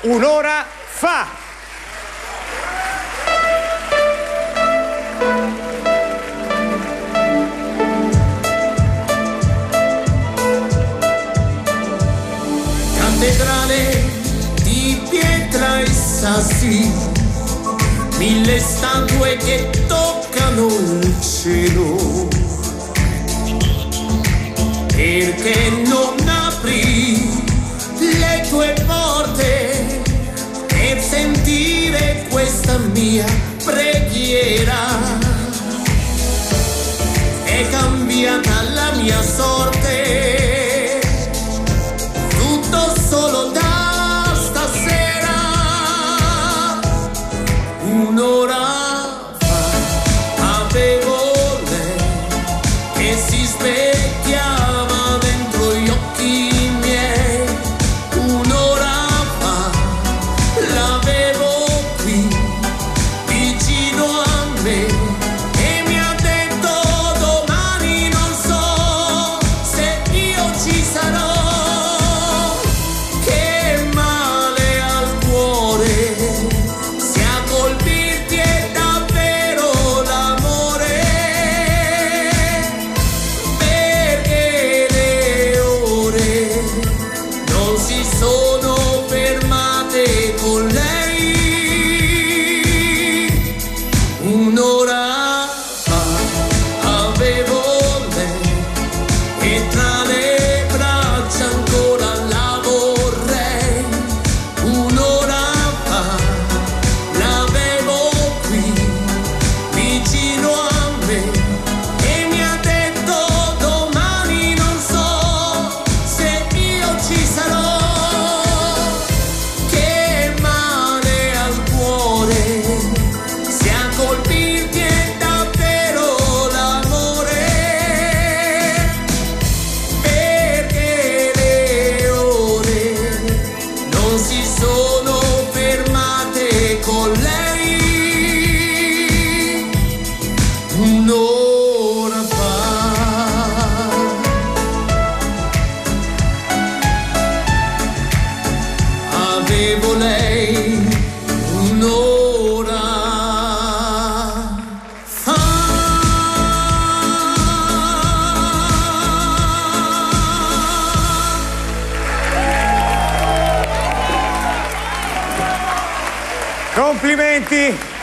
un'ora fa. Cattedrale di pietra e sassi, 1000 statue che toccano il cielo. Perché non apri le tue porte per sentire questa mia preghiera? È cambiata la mia sorte, tutto solo da stasera. Un'ora fa avevo lei che si specchiava dentro gli occhi miei. Un'ora fa l'avevo qui vicino a me e mi ha detto domani non so se io ci sarò. Che male al cuore, se a colpirti è davvero l'amore, perché le ore non si sono fermate con lei. Un'ora fa avevo lei e tra le braccia ancora la vorrei. Un'ora fa l'avevo qui vicino a me e mi ha detto domani non so se io ci sarò. Che male al cuore, se a colpirti è davvero l'amore, perché le ore non si sono fermate con lei. Un'ora fa avevo lei. Un'ora fa. Complimenti.